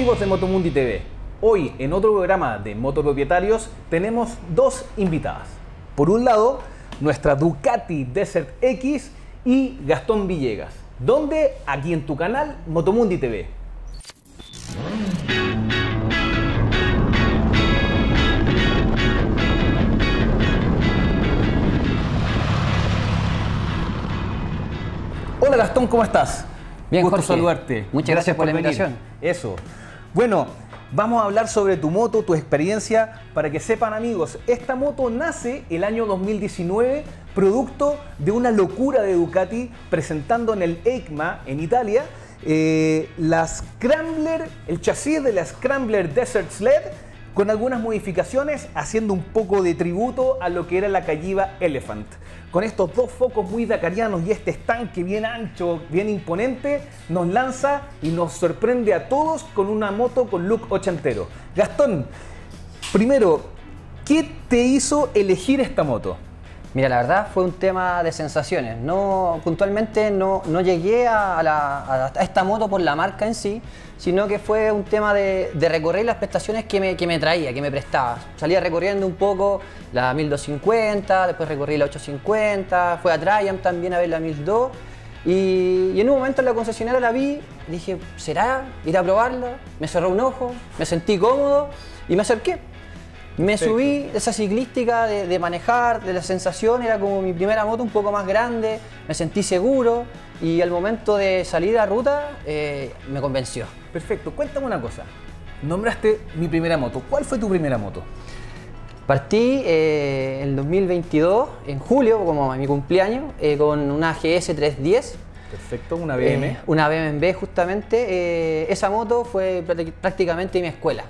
Amigos de Motomundi TV, hoy en otro programa de Motopropietarios tenemos dos invitadas. Por un lado, nuestra Ducati Desert X y Gastón Villegas. ¿Dónde? Aquí en tu canal Motomundi TV. Hola Gastón, ¿cómo estás? Bien, gusto Jorge. Saludarte. Muchas gracias por la venir. invitación. Eso. Bueno, vamos a hablar sobre tu moto, tu experiencia. Para que sepan, amigos, esta moto nace el año 2019, producto de una locura de Ducati, presentando en el EICMA en Italia la Scrambler, el chasis de la Scrambler Desert Sled, con algunas modificaciones, haciendo un poco de tributo a lo que era la Cagiva Elephant. Con estos dos focos muy dakarianos y este estanque bien ancho, bien imponente, nos lanza y nos sorprende a todos con una moto con look ochentero. Gastón, primero, ¿qué te hizo elegir esta moto? Mira, la verdad fue un tema de sensaciones. Puntualmente no llegué a esta moto por la marca en sí, sino que fue un tema de recorrer las prestaciones que me traía, que me prestaba. Salía recorriendo un poco la 1250, después recorrí la 850, fue a Triumph también a ver la 1002. Y en un momento en la concesionaria la vi, dije, ¿será? Ir a probarla. Me cerró un ojo, me sentí cómodo y me acerqué. Me subí, esa ciclística de manejar, de la sensación, era como mi primera moto un poco más grande, me sentí seguro y al momento de salir a ruta me convenció. Perfecto, cuéntame una cosa, nombraste mi primera moto, ¿cuál fue tu primera moto? Partí en 2022, en julio, como a mi cumpleaños, con una GS 310. Perfecto, una BM. Una BMW justamente, esa moto fue prácticamente mi escuela.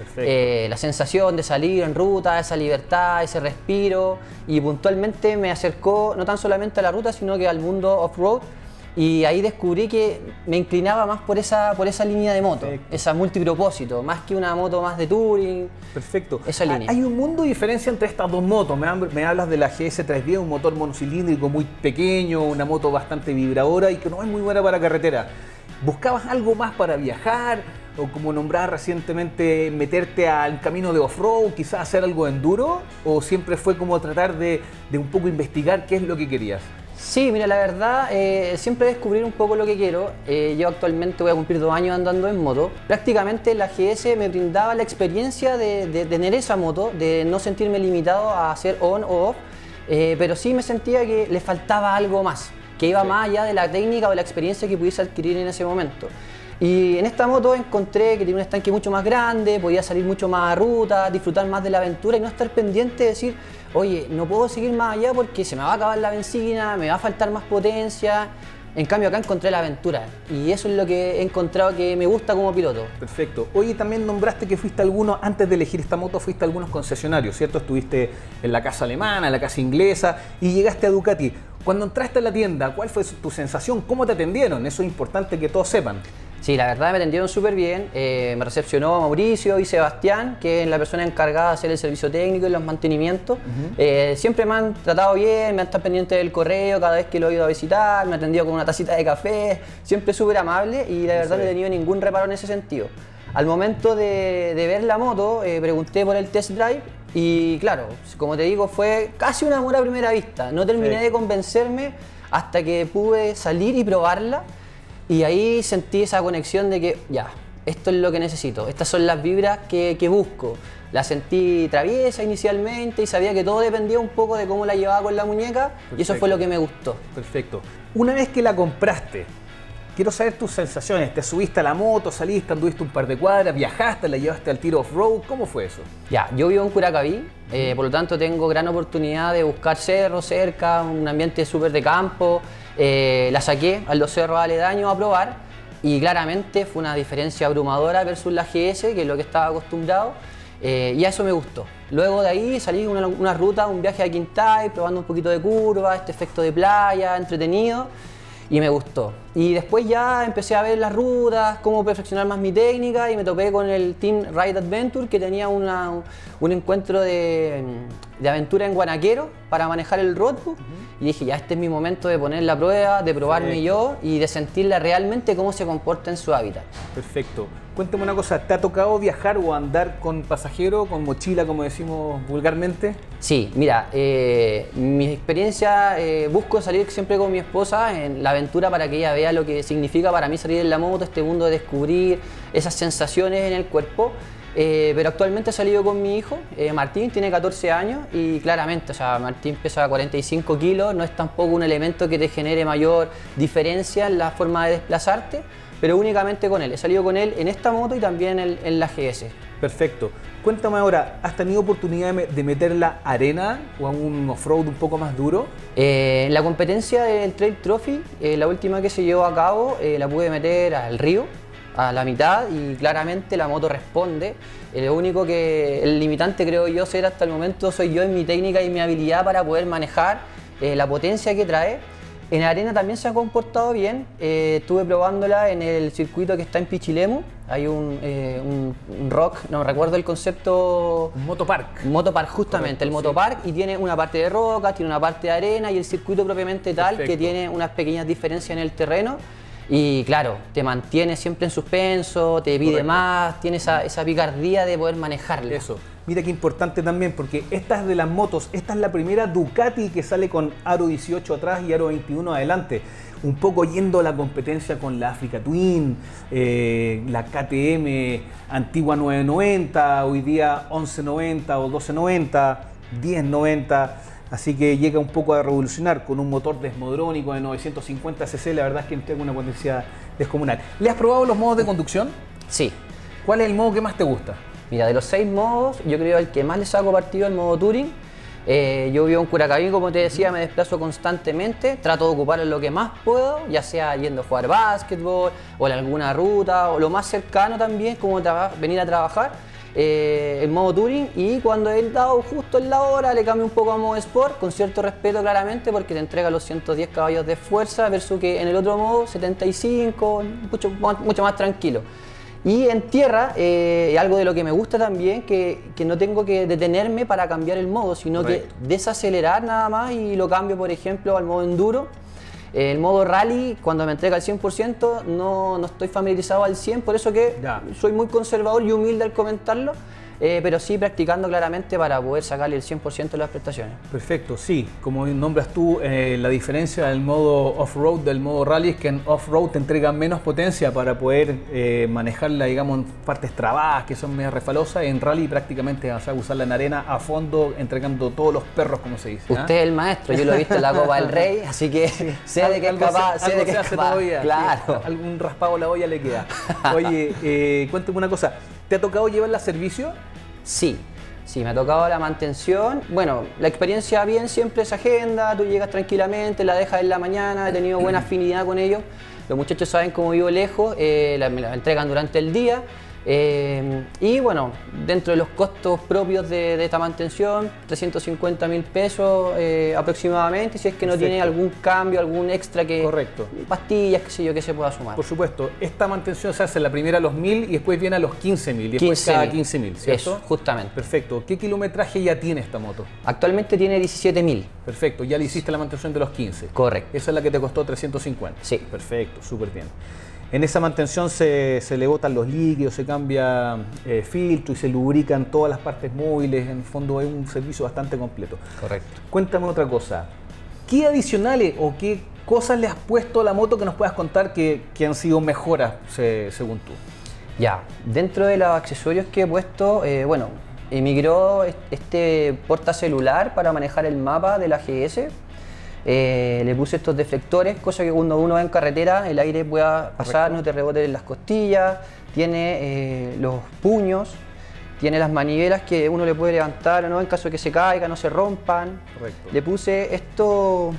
La sensación de salir en ruta, esa libertad, ese respiro, y puntualmente me acercó no tan solamente a la ruta sino que al mundo off-road, y ahí descubrí que me inclinaba más por esa línea de moto. Perfecto. Esa multipropósito, más que una moto más de touring. Perfecto. Esa línea. Hay un mundo de diferencia entre estas dos motos. Me hablas de la GS 310, un motor monocilíndrico muy pequeño, una moto bastante vibradora y que no es muy buena para carretera. ¿Buscabas algo más para viajar? O como nombrabas recientemente, meterte al camino de off-road, quizás hacer algo de enduro, o siempre fue como tratar de un poco investigar qué es lo que querías? Sí, mira, la verdad, siempre descubrir un poco lo que quiero. Yo actualmente voy a cumplir 2 años andando en moto. Prácticamente la GS me brindaba la experiencia de tener esa moto, de no sentirme limitado a hacer on o off, pero sí me sentía que le faltaba algo más, que iba más allá de la técnica o de la experiencia que pudiese adquirir en ese momento. Y en esta moto encontré que tiene un estanque mucho más grande, podía salir mucho más a ruta, disfrutar más de la aventura y no estar pendiente de decir, oye, no puedo seguir más allá porque se me va a acabar la benzina, me va a faltar más potencia. En cambio acá encontré la aventura y eso es lo que he encontrado que me gusta como piloto. Perfecto. Oye, también nombraste que fuiste a algunos, antes de elegir esta moto, fuiste a algunos concesionarios, ¿cierto? Estuviste en la casa alemana, en la casa inglesa y llegaste a Ducati. Cuando entraste a la tienda, ¿cuál fue tu sensación? ¿Cómo te atendieron? Eso es importante que todos sepan. Sí, la verdad me atendieron súper bien. Me recepcionó Mauricio y Sebastián, que es la persona encargada de hacer el servicio técnico y los mantenimientos. Siempre me han tratado bien, me han estado pendientes del correo cada vez que lo he ido a visitar, me han atendido con una tacita de café, siempre súper amable y la verdad no he tenido ningún reparo en ese sentido. Al momento de ver la moto, pregunté por el test drive y claro, como te digo, fue casi un amor a primera vista. No terminé de convencerme hasta que pude salir y probarla. Y ahí sentí esa conexión de que ya, esto es lo que necesito, estas son las vibras que busco. La sentí traviesa inicialmente y sabía que todo dependía un poco de cómo la llevaba con la muñeca. Perfecto. Y eso fue lo que me gustó. Perfecto. Una vez que la compraste, quiero saber tus sensaciones. ¿Te subiste a la moto, saliste, anduviste un par de cuadras, viajaste, la llevaste al tiro off-road? ¿Cómo fue eso? Ya, yo vivo en Curacaví, por lo tanto tengo gran oportunidad de buscar cerros cerca, un ambiente súper de campo. La saqué a los cerros aledaños a probar y claramente fue una diferencia abrumadora versus la GS, que es lo que estaba acostumbrado, y a eso me gustó. Luego de ahí salí una ruta, un viaje a Quintay, probando un poquito de curva, este efecto de playa, entretenido, y me gustó. Y después ya empecé a ver las rutas, cómo perfeccionar más mi técnica y me topé con el Team Ride Adventure que tenía un encuentro de aventura en Guanaquero para manejar el roadbook. Y dije, ya este es mi momento de poner la prueba, de probarme yo y de sentirla realmente cómo se comporta en su hábitat. Perfecto. Cuéntame una cosa, ¿te ha tocado viajar o andar con pasajero, con mochila, como decimos vulgarmente? Sí, mira, mi experiencia, busco salir siempre con mi esposa en la aventura para que ella vea lo que significa para mí salir en la moto, este mundo de descubrir esas sensaciones en el cuerpo. Pero actualmente he salido con mi hijo, Martín, tiene 14 años y claramente, o sea, Martín pesa 45 kilos, no es tampoco un elemento que te genere mayor diferencia en la forma de desplazarte, pero únicamente con él. He salido con él en esta moto y también en la GS. Perfecto. Cuéntame ahora, ¿has tenido oportunidad de meter la arena o a un off-road un poco más duro? La competencia del Trail Trophy, la última que se llevó a cabo, la pude meter al río, a la mitad, y claramente la moto responde. Lo único que, el limitante creo yo ser hasta el momento soy yo en mi técnica y mi habilidad para poder manejar la potencia que trae. En arena también se ha comportado bien, estuve probándola en el circuito que está en Pichilemu, hay un rock, no recuerdo el concepto... Un motopark. Un motopark, justamente, correcto, el motopark, sí. Y tiene una parte de roca, tiene una parte de arena y el circuito propiamente tal. Perfecto. Que tiene unas pequeñas diferencias en el terreno. Y claro, te mantiene siempre en suspenso, te pide correcto. Más, tiene esa picardía de poder manejarla. Eso. Mira qué importante también, porque esta es de las motos, esta es la primera Ducati que sale con aro 18 atrás y aro 21 adelante. Un poco yendo a la competencia con la Africa Twin, la KTM antigua 990, hoy día 1190 o 1290, 1090. Así que llega un poco a revolucionar con un motor desmodrónico de 950 cc, la verdad es que entrega una potencia descomunal. ¿Le has probado los modos de conducción? Sí. ¿Cuál es el modo que más te gusta? Mira, de los 6 modos, yo creo el que más le saco partido es el modo Touring. Yo vivo en Curacaví, como te decía, me desplazo constantemente, trato de ocupar lo que más puedo, ya sea yendo a jugar básquetbol o en alguna ruta, o lo más cercano también, como venir a trabajar. El modo Touring, y cuando he dado justo en la hora le cambio un poco a modo Sport, con cierto respeto claramente, porque te entrega los 110 caballos de fuerza versus que en el otro modo 75, mucho más tranquilo. Y en tierra, algo de lo que me gusta también, que no tengo que detenerme para cambiar el modo, sino correcto. Que desacelerar nada más y lo cambio, por ejemplo, al modo enduro. El modo rally, cuando me entrega el 100%, no estoy familiarizado al 100%, por eso que ya. Soy muy conservador y humilde al comentarlo, pero sí practicando claramente para poder sacarle el 100% de las prestaciones. Perfecto, sí, como nombras tú, la diferencia del modo off-road del modo rally es que en off-road te entrega menos potencia para poder manejarla, digamos, en partes trabadas que son medio refalosas. En rally prácticamente vas a usarla en arena a fondo, entregando todos los perros, como se dice. Usted es el maestro, yo lo he visto en la Copa del Rey, así que sé de qué es capaz, sé de qué es capaz. Todavía, claro. Sí, algún raspado a la olla le queda. Oye, cuéntame una cosa, ¿te ha tocado llevarla a servicio? Sí, me ha tocado la mantención. Bueno, la experiencia bien siempre es agenda, tú llegas tranquilamente, la dejas en la mañana, he tenido buena afinidad con ellos. Los muchachos saben cómo vivo lejos, me la entregan durante el día. Y bueno, dentro de los costos propios de esta mantención, 350.000 pesos aproximadamente, si es que no tiene algún cambio, algún extra que... Correcto. Pastillas, qué sé yo, que se pueda sumar. Por supuesto, esta mantención se hace la primera a los 1.000 y después viene a los 15.000 y después cada 15.000, ¿cierto? Eso, justamente. Perfecto. ¿Qué kilometraje ya tiene esta moto? Actualmente tiene 17.000. Perfecto, ya le hiciste la mantención de los 15. Correcto. Esa es la que te costó 350. Sí. Perfecto, súper bien. En esa mantención se le botan los líquidos, se cambia filtro y se lubrican todas las partes móviles. En el fondo es un servicio bastante completo. Correcto. Cuéntame otra cosa. ¿Qué adicionales o qué cosas le has puesto a la moto que nos puedas contar que han sido mejoras según tú? Ya, dentro de los accesorios que he puesto, bueno, emigró este portacelular para manejar el mapa de la GS. Le puse estos deflectores, cosa que cuando uno va en carretera el aire pueda pasar, no te rebote en las costillas. Tiene los puños, tiene las manivelas que uno le puede levantar o no en caso de que se caiga, no se rompan. Correcto. Le puse esto,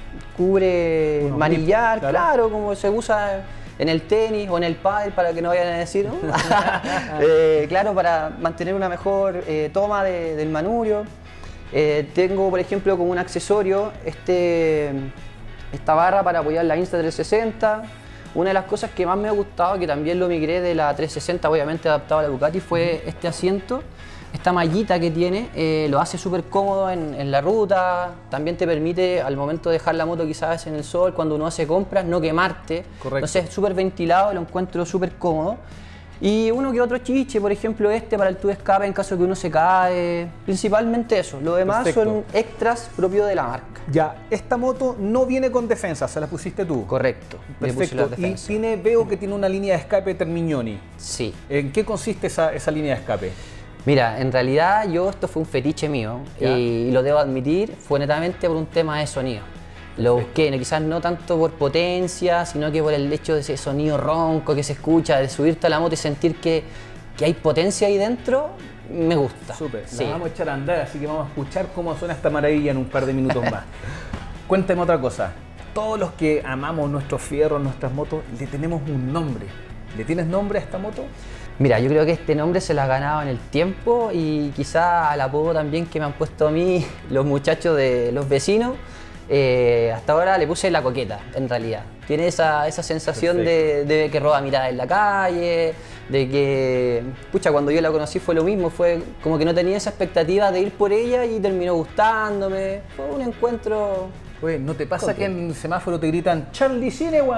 cubre manillar, claro, como se usa en el tenis o en el pádel, para que no vayan a decir, ¿no? Claro, para mantener una mejor toma del manubrio. Tengo, por ejemplo, como un accesorio esta barra para apoyar la Insta360. una de las cosas que más me ha gustado, que también lo migré de la 360, obviamente adaptado a la Ducati, fue este asiento. Esta mallita que tiene lo hace súper cómodo en la ruta, también te permite al momento de dejar la moto quizás en el sol, cuando uno hace compras, no quemarte. Correcto. Entonces es súper ventilado, lo encuentro súper cómodo. Y uno que otro chiche, por ejemplo este para el tubo de escape en caso de que uno se cae, principalmente eso. Lo demás Perfecto. son extras propios de la marca. Ya, esta moto no viene con defensa, se la pusiste tú. Correcto. le puse Perfecto. las Y defensas. veo que tiene una línea de escape Termignoni. Sí. ¿En qué consiste esa línea de escape? Mira, en realidad esto fue un fetiche mío Ya. y lo debo admitir, fue netamente por un tema de sonido. Lo busqué, quizás no tanto por potencia, sino que por el hecho de ese sonido ronco que se escucha, de subirte a la moto y sentir que hay potencia ahí dentro, me gusta. Súper, Sí. la vamos a echar a andar, así que vamos a escuchar cómo suena esta maravilla en un par de minutos más. Cuéntame otra cosa, todos los que amamos nuestros fierros, nuestras motos, le tenemos un nombre. ¿Le tienes nombre a esta moto? Mira, yo creo que este nombre se lo ha ganado en el tiempo y quizá al apodo también que me han puesto a mí los muchachos de los vecinos. Hasta ahora le puse la coqueta, en realidad. Tiene esa sensación de que roba miradas en la calle, de que, pucha, cuando yo la conocí fue lo mismo, fue como que no tenía esa expectativa de ir por ella y terminó gustándome. Fue un encuentro... Pues, ¿no te pasa Ok. que en el semáforo te gritan Charlie Cinewan,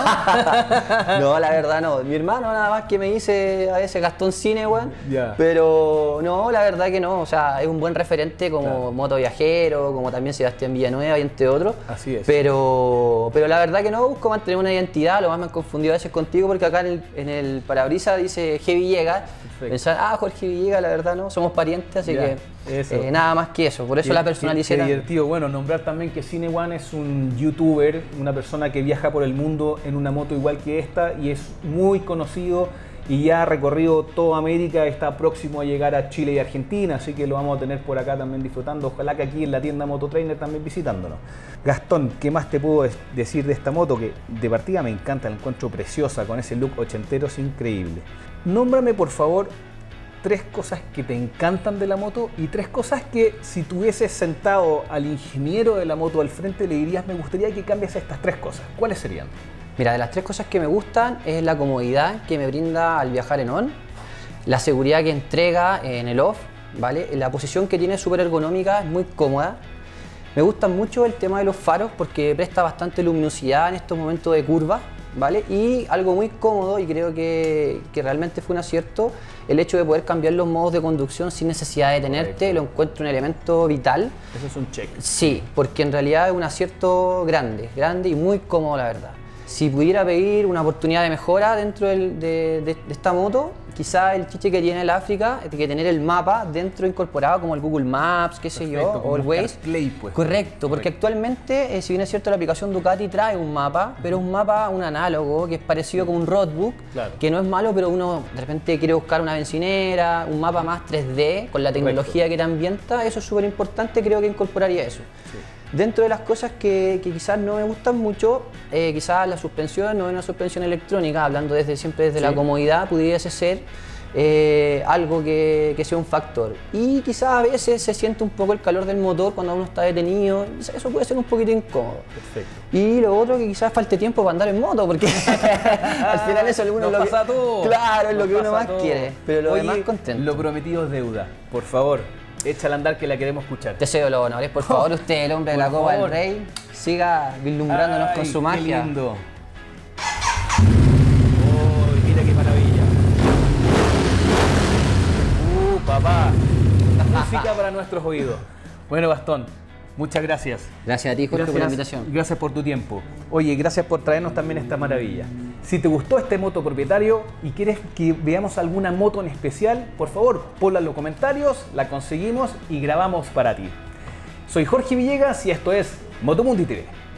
no? No, la verdad no. Mi hermano nada más que me dice a veces Gastón Cinewan, Ya. pero no, la verdad que no. O sea, es un buen referente como Claro. moto viajero, como también Sebastián Villanueva y entre otros. Así es. Pero la verdad que no, busco mantener una identidad. Lo más me han confundido a veces contigo porque acá en el parabrisas dice G. Villegas. Perfecto. Pensar, Jorge Villegas, la verdad no, somos parientes, así Ya, que eso. nada más que eso. Por eso la personalicé Qué tanto. divertido. Bueno, nombrar también que Cinewan es un youtuber, una persona que viaja por el mundo en una moto igual que esta y es muy conocido y ya ha recorrido toda América, está próximo a llegar a Chile y Argentina, así que lo vamos a tener por acá también disfrutando. Ojalá que aquí en la tienda Mototrainer también visitándonos. Gastón, ¿qué más te puedo decir de esta moto? Que de partida me encanta, la encuentro preciosa, con ese look ochentero, es increíble. Nómbrame por favor 3 cosas que te encantan de la moto y 3 cosas que si tuvieses sentado al ingeniero de la moto al frente le dirías me gustaría que cambies estas 3 cosas. ¿Cuáles serían? Mira, de las 3 cosas que me gustan es la comodidad que me brinda al viajar en on, la seguridad que entrega en el off, ¿vale? La posición que tiene es súper ergonómica, es muy cómoda. Me gusta mucho el tema de los faros porque presta bastante luminosidad en estos momentos de curva, ¿vale? Y algo muy cómodo, y creo que realmente fue un acierto, el hecho de poder cambiar los modos de conducción sin necesidad de detenerte. Correcto. Lo encuentro un elemento vital. Eso es un check. Sí, porque en realidad es un acierto grande y muy cómodo, la verdad. Si pudiera pedir una oportunidad de mejora dentro de esta moto, quizá el chiche que tiene el África, es que tener el mapa dentro incorporado como el Google Maps, qué sé yo, Perfecto, como o el un Waze. CarPlay, pues. Correcto, porque actualmente, si bien es cierto, la aplicación Ducati trae un mapa, pero un mapa, un análogo, que es parecido como un roadbook, Claro. que no es malo, pero uno de repente quiere buscar una bencinera, un mapa más 3D, con la tecnología que te ambienta, eso es súper importante, creo que incorporaría eso. Sí. Dentro de las cosas que quizás no me gustan mucho, quizás la suspensión, no es una suspensión electrónica, hablando siempre desde Sí. la comodidad, pudiese ser algo que sea un factor. Y quizás a veces se siente un poco el calor del motor cuando uno está detenido, eso puede ser un poquito incómodo. Perfecto. Y lo otro que quizás falte tiempo para andar en moto, porque al final eso es Nos lo que pasa a todos. Claro, es lo Nos que uno pasa a más todos. quiere, pero lo Oye, demás contento. Lo prometido es deuda. Por favor, échala a andar que la queremos escuchar. Te cedo los honores, por favor, usted, el hombre de la Por Copa favor. del Rey, siga vislumbrándonos con Ay, su magia. Qué lindo. Oh, mira qué maravilla. Papá. Música para nuestros oídos. Bueno, Gastón, muchas gracias. Gracias a ti, Jorge, por la invitación. Gracias por tu tiempo. Oye, gracias por traernos también esta maravilla. Si te gustó este moto propietario y quieres que veamos alguna moto en especial, por favor, ponla en los comentarios, la conseguimos y grabamos para ti. Soy Jorge Villegas y esto es Motomundi TV.